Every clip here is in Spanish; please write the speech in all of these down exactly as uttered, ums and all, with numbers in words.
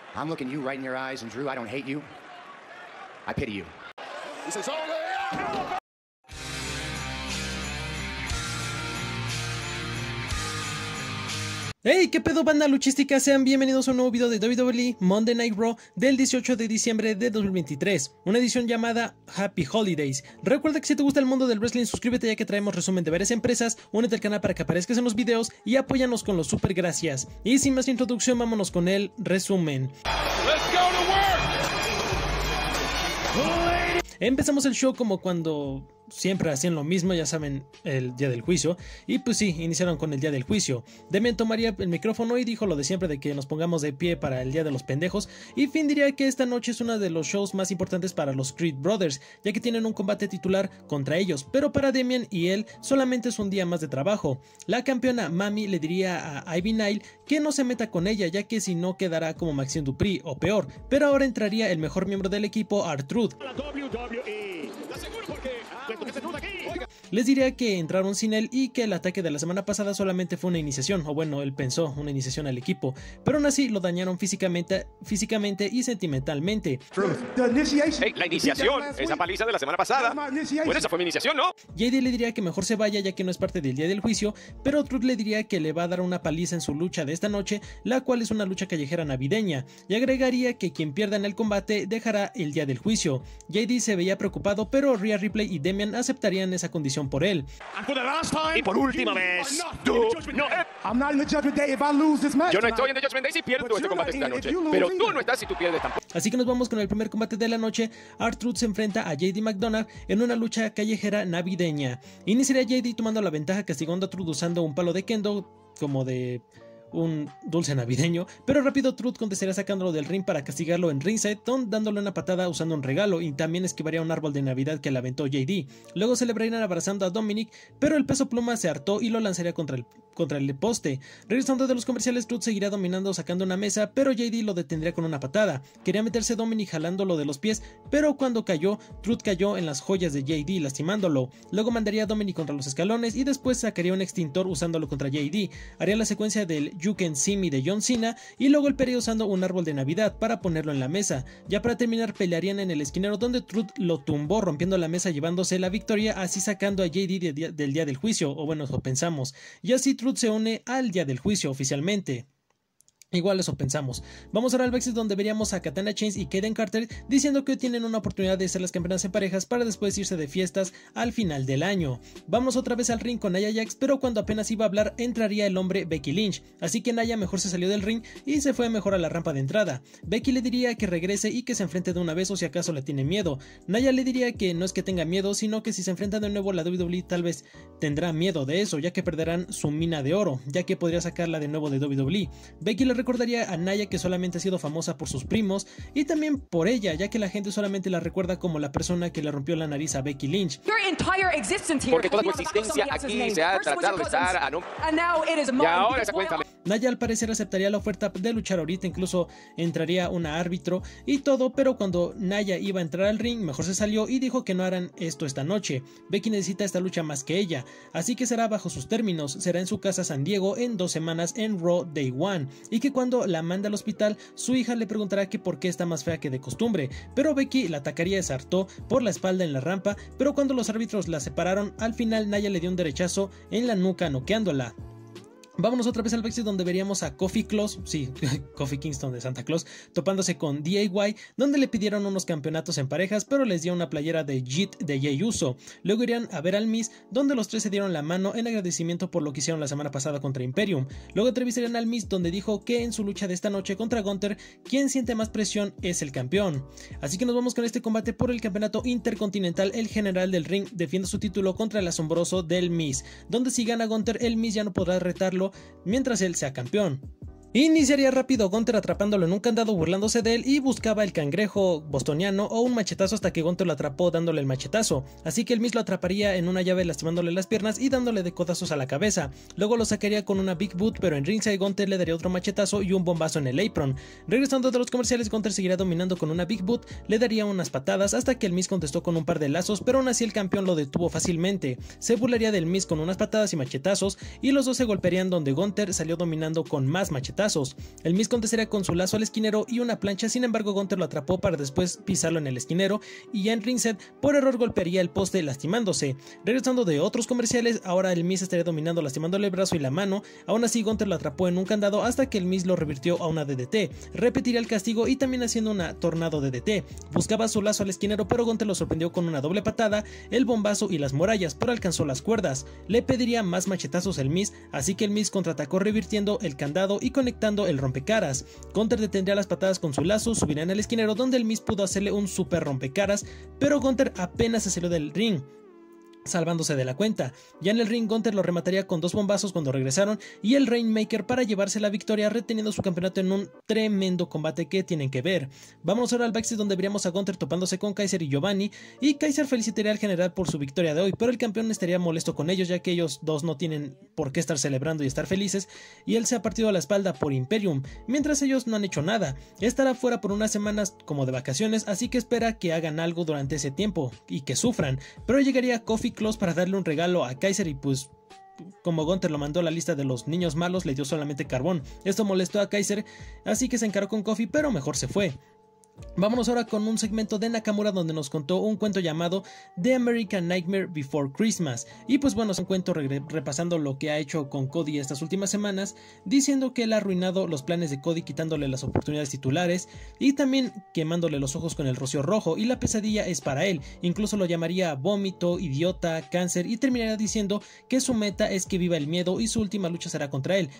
I'm looking you right in your eyes, and Drew, I don't hate you. I pity you. This is all the... Hey, qué pedo banda luchística, sean bienvenidos a un nuevo video de doble u doble u E Monday Night Raw del dieciocho de diciembre de dos mil veintitrés, una edición llamada Happy Holidays. Recuerda que si te gusta el mundo del wrestling, suscríbete ya que traemos resumen de varias empresas, únete al canal para que aparezcas en los videos y apóyanos con los super gracias. Y sin más introducción, vámonos con el resumen. Let's go to work. Empezamos el show como cuando siempre hacían lo mismo, ya saben, el día del juicio. Y pues sí, iniciaron con el día del juicio. Demian tomaría el micrófono y dijo lo de siempre de que nos pongamos de pie para el día de los pendejos. Y Finn diría que esta noche es uno de los shows más importantes para los Creed Brothers, ya que tienen un combate titular contra ellos. Pero para Demian y él solamente es un día más de trabajo. La campeona Mami le diría a Ivy Nile que no se meta con ella, ya que si no quedará como Maxine Dupri o peor. Pero ahora entraría el mejor miembro del equipo, R-Truth. Les diría que entraron sin él y que el ataque de la semana pasada solamente fue una iniciación, o bueno, él pensó una iniciación al equipo, pero aún así lo dañaron físicamente, físicamente y sentimentalmente. Hey, la iniciación, esa paliza de la semana pasada. Bueno, esa fue mi iniciación, ¿no? J D le diría que mejor se vaya ya que no es parte del día del juicio, pero Truth le diría que le va a dar una paliza en su lucha de esta noche, la cual es una lucha callejera navideña, y agregaría que quien pierda en el combate dejará el día del juicio. J D se veía preocupado, pero Rhea Ripley y Demian aceptarían esa condición por él. Y por última vez, tú, no, eh. Yo no estoy en The Judgment Day si pierdo este combate esta noche, pero tú no estás si tú pierdes tampoco. Así que nos vamos con el primer combate de la noche. R-Truth se enfrenta a J D McDonagh en una lucha callejera navideña. Iniciaría J D tomando la ventaja, castigando a Truth usando un palo de kendo como de un dulce navideño, pero rápido Truth contestaría sacándolo del ring para castigarlo en ringside, dándole una patada usando un regalo, y también esquivaría un árbol de Navidad que le aventó J D. Luego celebrarían abrazando a Dominic, pero el peso pluma se hartó y lo lanzaría contra el, contra el poste. Regresando de los comerciales, Truth seguiría dominando sacando una mesa, pero J D lo detendría con una patada. Quería meterse Dominic jalándolo de los pies, pero cuando cayó, Truth cayó en las joyas de J D lastimándolo. Luego mandaría a Dominic contra los escalones y después sacaría un extintor usándolo contra J D. Haría la secuencia del You Can See Me de John Cena y luego el pelearía usando un árbol de Navidad para ponerlo en la mesa. Ya para terminar pelearían en el esquinero donde Truth lo tumbó rompiendo la mesa llevándose la victoria, así sacando a J D de día, del día del juicio, o bueno, eso pensamos. Y así Truth se une al día del juicio oficialmente. Igual eso pensamos. Vamos ahora al backstage donde veríamos a Katana Chains y Kaden Carter diciendo que hoy tienen una oportunidad de ser las campeonas en parejas para después irse de fiestas al final del año. Vamos otra vez al ring con Nia Jax, pero cuando apenas iba a hablar entraría el hombre Becky Lynch, así que Nia mejor se salió del ring y se fue mejor a la rampa de entrada. Becky le diría que regrese y que se enfrente de una vez o si acaso le tiene miedo. Nia le diría que no es que tenga miedo, sino que si se enfrenta de nuevo a la W W E tal vez tendrá miedo de eso, ya que perderán su mina de oro, ya que podría sacarla de nuevo de W W E. Becky le recordaría a Nia que solamente ha sido famosa por sus primos y también por ella, ya que la gente solamente la recuerda como la persona que le rompió la nariz a Becky Lynch. Porque toda tu existencia aquí se ha tratado de estar a no... Y ahora esa cuenta. Nia al parecer aceptaría la oferta de luchar ahorita, incluso entraría una árbitro y todo, pero cuando Nia iba a entrar al ring, mejor se salió y dijo que no harán esto esta noche. Becky necesita esta lucha más que ella, así que será bajo sus términos, será en su casa San Diego en dos semanas en Raw Day One, y que cuando la manda al hospital, su hija le preguntará que por qué está más fea que de costumbre, pero Becky la atacaría de sartó por la espalda en la rampa, pero cuando los árbitros la separaron, al final Nia le dio un derechazo en la nuca noqueándola. Vámonos otra vez al backstage donde veríamos a Kofi Claus, sí, Kofi Kingston de Santa Claus, topándose con D I Y, donde le pidieron unos campeonatos en parejas, pero les dio una playera de Jit de Jey Uso. Luego irían a ver al Miz, donde los tres se dieron la mano en agradecimiento por lo que hicieron la semana pasada contra Imperium. Luego entrevistarían al Miz, donde dijo que en su lucha de esta noche contra Gunther, quien siente más presión es el campeón. Así que nos vamos con este combate por el campeonato intercontinental. El general del ring defiende su título contra el asombroso del Miz, donde si gana Gunther, el Miz ya no podrá retarlo mientras él sea campeón. Iniciaría rápido Gunther atrapándolo en un candado burlándose de él y buscaba el cangrejo bostoniano o un machetazo hasta que Gunther lo atrapó dándole el machetazo, así que él mismo lo atraparía en una llave lastimándole las piernas y dándole de codazos a la cabeza. Luego lo sacaría con una Big Boot, pero en ringside Gunther le daría otro machetazo y un bombazo en el apron. Regresando de los comerciales, Gunther seguirá dominando con una Big Boot, le daría unas patadas hasta que el Miz contestó con un par de lazos, pero aún así el campeón lo detuvo fácilmente. Se burlaría del Miz con unas patadas y machetazos y los dos se golpearían donde Gunther salió dominando con más machetazos. machetazos. El Miz contestaría con su lazo al esquinero y una plancha, sin embargo Gunther lo atrapó para después pisarlo en el esquinero y ya en ringside por error golpearía el poste lastimándose. Regresando de otros comerciales, ahora el Miz estaría dominando lastimándole el brazo y la mano, aún así Gunther lo atrapó en un candado hasta que el Miz lo revirtió a una D D T, repetiría el castigo y también haciendo una tornado D D T. Buscaba su lazo al esquinero pero Gunther lo sorprendió con una doble patada, el bombazo y las murallas, pero alcanzó las cuerdas. Le pediría más machetazos el Miz, así que el Miz contraatacó revirtiendo el candado y conectando el rompecaras. Gunther detendría las patadas con su lazo, subirían al esquinero donde el Miz pudo hacerle un super rompecaras, pero Gunther apenas se salió del ring, salvándose de la cuenta. Ya en el ring Gunther lo remataría con dos bombazos cuando regresaron y el Rainmaker para llevarse la victoria, reteniendo su campeonato en un tremendo combate que tienen que ver. Vamos ahora al backstage donde veríamos a Gunther topándose con Kaiser y Giovanni, y Kaiser felicitaría al general por su victoria de hoy, pero el campeón estaría molesto con ellos ya que ellos dos no tienen por qué estar celebrando y estar felices, y él se ha partido la espalda por Imperium, mientras ellos no han hecho nada. Estará fuera por unas semanas como de vacaciones, así que espera que hagan algo durante ese tiempo y que sufran, pero llegaría Kofi Close para darle un regalo a Kaiser y pues como Gunther lo mandó a la lista de los niños malos, le dio solamente carbón. Esto molestó a Kaiser, así que se encaró con Kofi, pero mejor se fue. Vámonos ahora con un segmento de Nakamura donde nos contó un cuento llamado The American Nightmare Before Christmas, y pues bueno, es un cuento repasando lo que ha hecho con Cody estas últimas semanas, diciendo que él ha arruinado los planes de Cody quitándole las oportunidades titulares y también quemándole los ojos con el rocío rojo, y la pesadilla es para él. Incluso lo llamaría vómito, idiota, cáncer, y terminaría diciendo que su meta es que viva el miedo y su última lucha será contra él.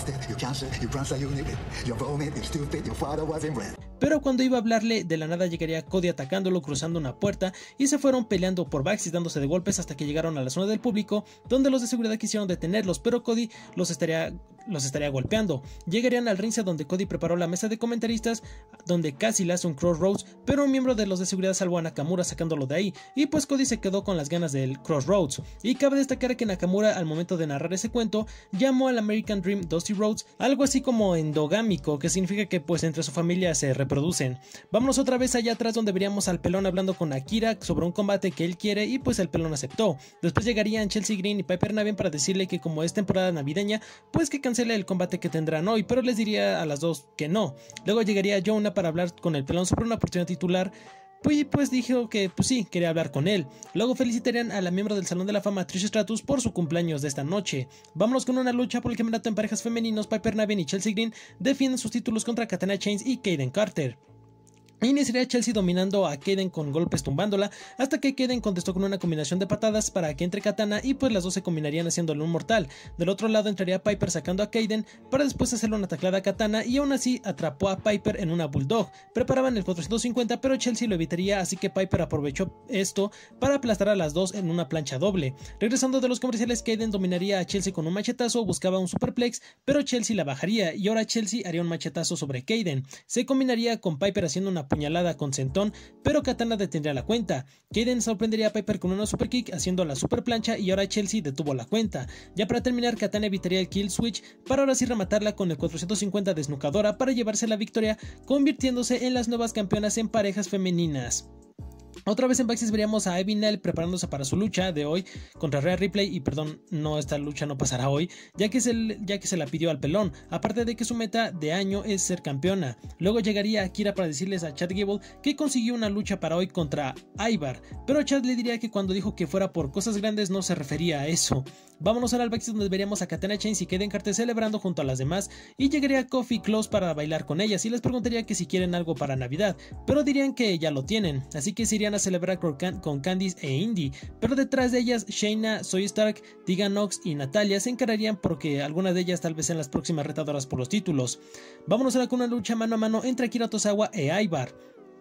Pero cuando iba a hablarle, de la nada llegaría Cody atacándolo, cruzando una puerta, y se fueron peleando por backstage dándose de golpes hasta que llegaron a la zona del público, donde los de seguridad quisieron detenerlos, pero Cody los estaría, los estaría golpeando. Llegarían al ringside donde Cody preparó la mesa de comentaristas, donde casi le hace un Crossroads, pero un miembro de los de seguridad salvó a Nakamura sacándolo de ahí, y pues Cody se quedó con las ganas del Crossroads. Y cabe destacar que Nakamura, al momento de narrar ese cuento, llamó al American Dream Dusty Rhodes algo así como endogámico, que significa que pues entre su familia se reproducen. Vámonos otra vez allá atrás donde veríamos al pelón hablando con Akira sobre un combate que él quiere, y pues el pelón aceptó. Después llegarían Chelsea Green y Piper Niven para decirle que como es temporada navideña, pues que cancele el combate que tendrán hoy, pero les diría a las dos que no. Luego llegaría Jonah para hablar con el pelón sobre una oportunidad titular, pues, pues dijo que pues sí, quería hablar con él. Luego felicitarían a la miembro del Salón de la Fama Trish Stratus por su cumpleaños de esta noche. Vámonos con una lucha por el campeonato en parejas femeninos. Piper Niven y Chelsea Green defienden sus títulos contra Katana Chains y Kaden Carter. Iniciaría Chelsea dominando a Kaden con golpes tumbándola, hasta que Kaden contestó con una combinación de patadas para que entre Katana, y pues las dos se combinarían haciéndole un mortal. Del otro lado entraría Piper sacando a Kaden para después hacerle una taclada a Katana, y aún así atrapó a Piper en una Bulldog. Preparaban el cuatrocientos cincuenta, pero Chelsea lo evitaría, así que Piper aprovechó esto para aplastar a las dos en una plancha doble. Regresando de los comerciales, Kaden dominaría a Chelsea con un machetazo, buscaba un superplex, pero Chelsea la bajaría, y ahora Chelsea haría un machetazo sobre Kaden. Se combinaría con Piper haciendo una puñalada con sentón, pero Katana detendría la cuenta. Kaden sorprendería a Piper con una super kick haciendo la super plancha, y ahora Chelsea detuvo la cuenta. Ya para terminar, Katana evitaría el kill switch para ahora sí rematarla con el cuatrocientos cincuenta desnucadora para llevarse la victoria, convirtiéndose en las nuevas campeonas en parejas femeninas. Otra vez en backstage veríamos a Ivy Nile preparándose para su lucha de hoy contra Rhea Ripley, y perdón, no, esta lucha no pasará hoy, ya que, se, ya que se la pidió al pelón, aparte de que su meta de año es ser campeona. Luego llegaría Akira para decirles a Chad Gable que consiguió una lucha para hoy contra Ivar, pero Chad le diría que cuando dijo que fuera por cosas grandes no se refería a eso. Vámonos ahora al backstage donde veríamos a Katana Chains y Kaden Carter celebrando junto a las demás, y llegaría Kofi Close para bailar con ellas y les preguntaría que si quieren algo para Navidad, pero dirían que ya lo tienen, así que se irían a celebrar con Candice e Indy, pero detrás de ellas Shayna, Zoe Stark, Tegan Nox y Natalia se encararían porque algunas de ellas tal vez sean las próximas retadoras por los títulos. Vámonos ahora con una lucha mano a mano entre Akira Tozawa e Ivar.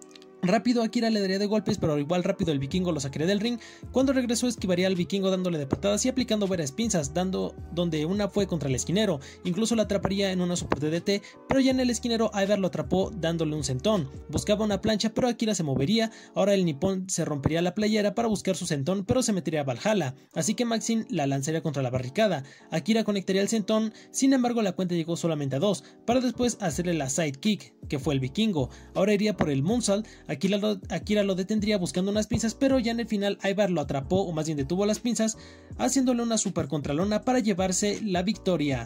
Rápido Akira le daría de golpes, pero igual rápido el vikingo lo sacaría del ring. Cuando regresó esquivaría al vikingo dándole de patadas y aplicando varias pinzas, dando donde una fue contra el esquinero. Incluso lo atraparía en una super D D T, pero ya en el esquinero Ivar lo atrapó dándole un sentón. Buscaba una plancha, pero Akira se movería. Ahora el nipón se rompería la playera para buscar su sentón, pero se metería a Valhalla, así que Maxine la lanzaría contra la barricada. Akira conectaría el sentón, sin embargo la cuenta llegó solamente a dos, para después hacerle la sidekick, que fue el vikingo. Ahora iría por el moonsault. Akira lo, Akira lo detendría buscando unas pinzas, pero ya en el final Ivar lo atrapó, o más bien detuvo las pinzas, haciéndole una super contralona para llevarse la victoria.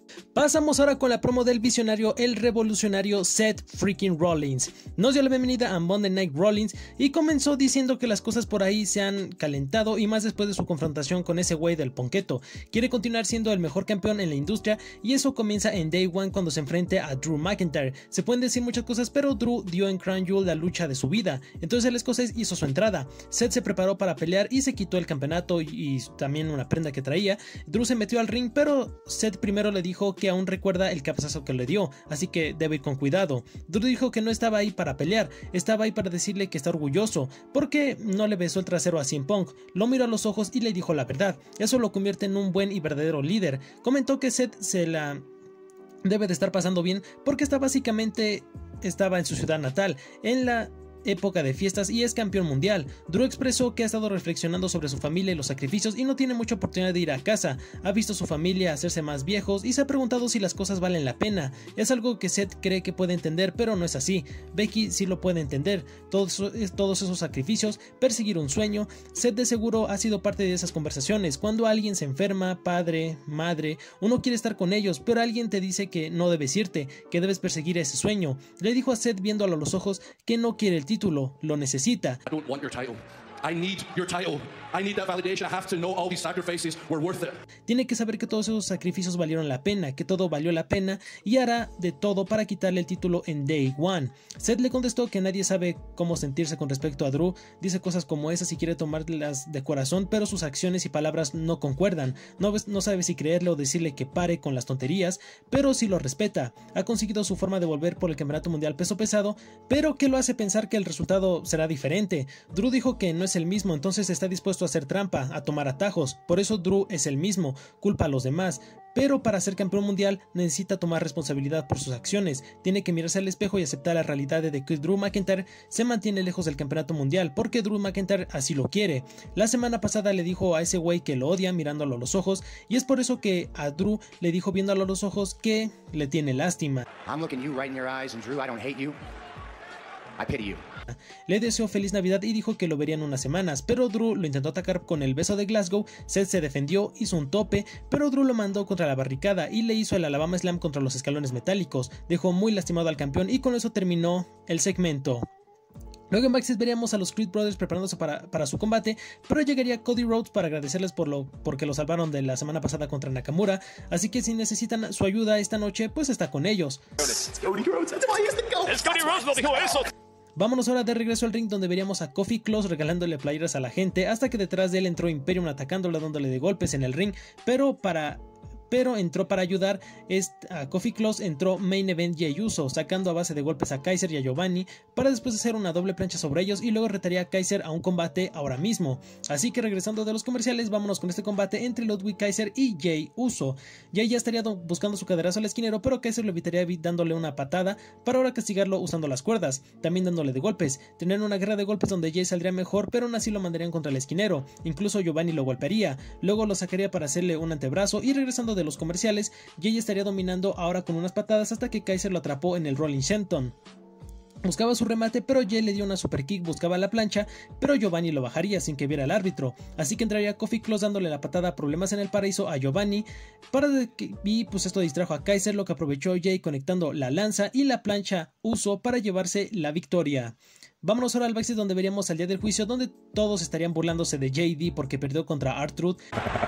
Pasamos ahora con la promo del visionario, el revolucionario Seth freaking Rollins. Nos dio la bienvenida a Monday Night Rollins y comenzó diciendo que las cosas por ahí se han calentado, y más después de su confrontación con ese güey del ponqueto. Quiere continuar siendo el mejor campeón en la industria, y eso comienza en Day One cuando se enfrente a Drew McIntyre. Se pueden decir muchas cosas, pero Drew dio en Crown Jewel la lucha de su vida, entonces el escocés hizo su entrada. Seth se preparó para pelear y se quitó el campeonato y, y también una prenda que traía. Drew se metió al ring, pero Seth primero le dijo que aún recuerda el cabezazo que le dio, así que debe ir con cuidado. Drew dijo que no estaba ahí para pelear, estaba ahí para decirle que está orgulloso, porque no le besó el trasero a C M Punk, lo miró a los ojos y le dijo la verdad. Eso lo convierte en un buen y verdadero líder. Comentó que Seth se la debe de estar pasando bien porque está básicamente estaba en su ciudad natal, en la época de fiestas, y es campeón mundial. Drew expresó que ha estado reflexionando sobre su familia y los sacrificios y no tiene mucha oportunidad de ir a casa. Ha visto a su familia hacerse más viejos y se ha preguntado si las cosas valen la pena. Es algo que Seth cree que puede entender, pero no es así. Becky sí lo puede entender. Todos, todos esos sacrificios, perseguir un sueño. Seth de seguro ha sido parte de esas conversaciones. Cuando alguien se enferma, padre, madre, uno quiere estar con ellos, pero alguien te dice que no debes irte, que debes perseguir ese sueño. Le dijo a Seth viéndolo a los ojos que no quiere el título. Título, lo necesita. I don't want your title. I need your title. I need that validation. I have to know all these sacrifices were worth it. Tiene que saber que todos esos sacrificios valieron la pena, que todo valió la pena, y hará de todo para quitarle el título en Day One. Seth le contestó que nadie sabe cómo sentirse con respecto a Drew. Dice cosas como esas y quiere tomárselas de corazón, pero sus acciones y palabras no concuerdan. No, no sabe si creerle o decirle que pare con las tonterías, pero sí lo respeta. Ha conseguido su forma de volver por el campeonato mundial peso pesado, pero que lo hace pensar que el resultado será diferente. Drew dijo que no es el mismo, entonces está dispuesto a hacer trampa, a tomar atajos. Por eso Drew es el mismo, culpa a los demás, pero para ser campeón mundial necesita tomar responsabilidad por sus acciones. Tiene que mirarse al espejo y aceptar la realidad de que Drew McIntyre se mantiene lejos del campeonato mundial, porque Drew McIntyre así lo quiere. La semana pasada le dijo a ese güey que lo odia mirándolo a los ojos, y es por eso que a Drew le dijo viéndolo a los ojos que le tiene lástima. I'm looking you right in your eyes, and Drew, I don't hate you. I pity you. Le deseó feliz Navidad y dijo que lo vería en unas semanas, pero Drew lo intentó atacar con el beso de Glasgow. Seth se defendió, hizo un tope, pero Drew lo mandó contra la barricada y le hizo el Alabama Slam contra los escalones metálicos. Dejó muy lastimado al campeón y con eso terminó el segmento. Luego en backstage veríamos a los Creed Brothers preparándose para, para su combate, pero llegaría Cody Rhodes para agradecerles por lo porque lo salvaron de la semana pasada contra Nakamura, así que si necesitan su ayuda esta noche, pues está con ellos. Cody Rhodes, that's why he has to go. Es Cody Rhodes, no dijo eso. Vámonos ahora de regreso al ring, donde veríamos a Kofi Kloss regalándole playeras a la gente, hasta que detrás de él entró Imperium atacándolo, dándole de golpes en el ring, pero para... pero entró para ayudar a Kofi Kloss, entró Main Event Jey Uso, sacando a base de golpes a Kaiser y a Giovanni, para después hacer una doble plancha sobre ellos y luego retaría a Kaiser a un combate ahora mismo. Así que regresando de los comerciales, vámonos con este combate entre Ludwig Kaiser y Jey Uso. Jey ya estaría buscando su caderazo al esquinero, pero Kaiser lo evitaría dándole una patada para ahora castigarlo usando las cuerdas, también dándole de golpes. Tendrían una guerra de golpes donde Jey saldría mejor, pero aún así lo mandarían contra el esquinero. Incluso Giovanni lo golpearía, luego lo sacaría para hacerle un antebrazo, y regresando de los comerciales, Jey estaría dominando ahora con unas patadas hasta que Kaiser lo atrapó en el Rolling Shenton. Buscaba su remate, pero Jey le dio una super kick, buscaba la plancha, pero Giovanni lo bajaría sin que viera el árbitro, así que entraría Kofi Kloss dándole la patada a Problemas en el Paraíso a Giovanni, para que, y pues esto distrajo a Kaiser, lo que aprovechó Jey conectando la lanza y la plancha Uso para llevarse la victoria. Vámonos ahora al backstage, donde veríamos al día del juicio, donde todos estarían burlándose de J D porque perdió contra R-Truth.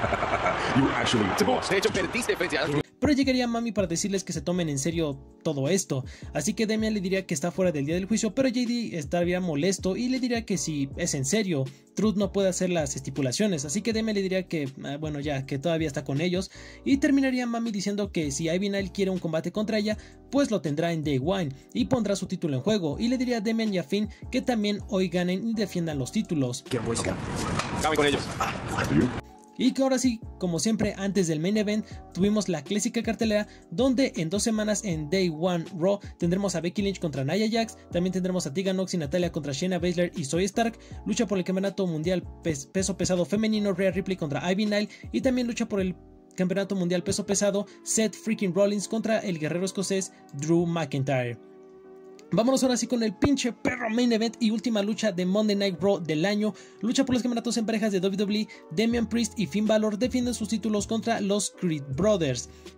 De hecho, perdiste frente a R-Truth. Pero llegaría Mami para decirles que se tomen en serio todo esto, así que Damian le diría que está fuera del día del juicio, pero J D estaría molesto y le diría que si es en serio, Truth no puede hacer las estipulaciones, así que Damian le diría que, eh, bueno ya, que todavía está con ellos, y terminaría Mami diciendo que si Ivy Nile quiere un combate contra ella, pues lo tendrá en Day One y pondrá su título en juego, y le diría a Damian y a Finn que también hoy ganen y defiendan los títulos. Acabe con ellos. Y que ahora sí, como siempre, antes del main event, tuvimos la clásica cartelera, donde en dos semanas en Day One Raw tendremos a Becky Lynch contra Nia Jax, también tendremos a Tegan Nox y Natalia contra Shayna Baszler y Zoey Stark, lucha por el campeonato mundial pes peso pesado femenino Rhea Ripley contra Ivy Nile, y también lucha por el campeonato mundial peso pesado Seth freaking Rollins contra el guerrero escocés Drew McIntyre. Vámonos ahora sí con el pinche perro main event y última lucha de Monday Night Raw del año. Lucha por los campeonatos en parejas de W W E. Damian Priest y Finn Balor defienden sus títulos contra los Creed Brothers.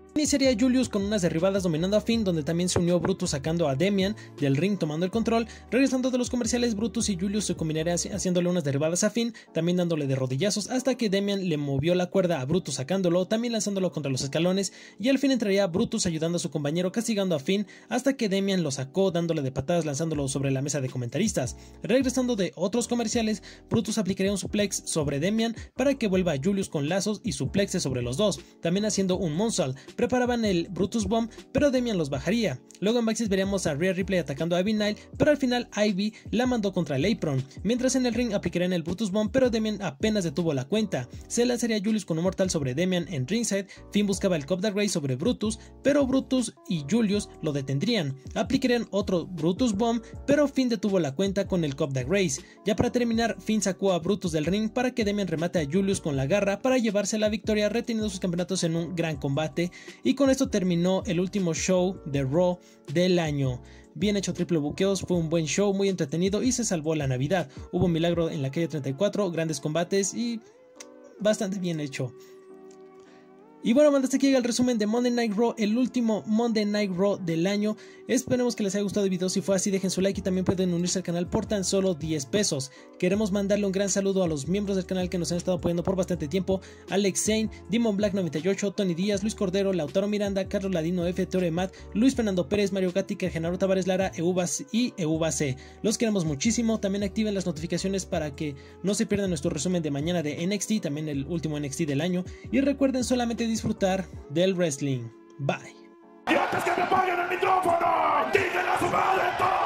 Iniciaría Julius con unas derribadas dominando a Finn, donde también se unió Brutus sacando a Damian del ring tomando el control. Regresando de los comerciales, Brutus y Julius se combinarían haciéndole unas derribadas a Finn, también dándole de rodillazos hasta que Damian le movió la cuerda a Brutus sacándolo, también lanzándolo contra los escalones, y al fin entraría Brutus ayudando a su compañero castigando a Finn hasta que Damian lo sacó dándole de patadas lanzándolo sobre la mesa de comentaristas. Regresando de otros comerciales, Brutus aplicaría un suplex sobre Damian para que vuelva a Julius con lazos y suplexe sobre los dos, también haciendo un moonsault. Preparaban el Brutus Bomb, pero Damian los bajaría. Luego en backstage veríamos a Rhea Ripley atacando a Ivy Nile, pero al final Ivy la mandó contra el Apron. Mientras en el ring aplicarían el Brutus Bomb, pero Damian apenas detuvo la cuenta. Se lanzaría Julius con un mortal sobre Damian en ringside. Finn buscaba el Cop Drag Race sobre Brutus, pero Brutus y Julius lo detendrían. Aplicarían otro Brutus Bomb, pero Finn detuvo la cuenta con el Cop Drag Race. Ya para terminar, Finn sacó a Brutus del ring para que Damian remate a Julius con la garra para llevarse la victoria, reteniendo sus campeonatos en un gran combate. Y con esto terminó el último show de Raw del año. Bien hecho, triple buqueos, fue un buen show, muy entretenido y se salvó la Navidad. Hubo un milagro en la calle treinta y cuatro, grandes combates y bastante bien hecho. Y bueno, banda, hasta aquí llega el resumen de Monday Night Raw, el último Monday Night Raw del año. Esperemos que les haya gustado el video. Si fue así, dejen su like y también pueden unirse al canal por tan solo diez pesos. Queremos mandarle un gran saludo a los miembros del canal que nos han estado apoyando por bastante tiempo: Alex Zane, Demon Black noventa y ocho, Tony Díaz, Luis Cordero, Lautaro Miranda, Carlos Ladino F, Teore Matt, Luis Fernando Pérez, Mario Gatica, Genaro Tavares Lara, Eubas y Euba C. Los queremos muchísimo. También activen las notificaciones para que no se pierdan nuestro resumen de mañana de N X T, también el último N X T del año. Y recuerden solamente disfrutar del wrestling. Bye. ¡Y antes que me apaguen el micrófono! ¡Díganle a su madre todo!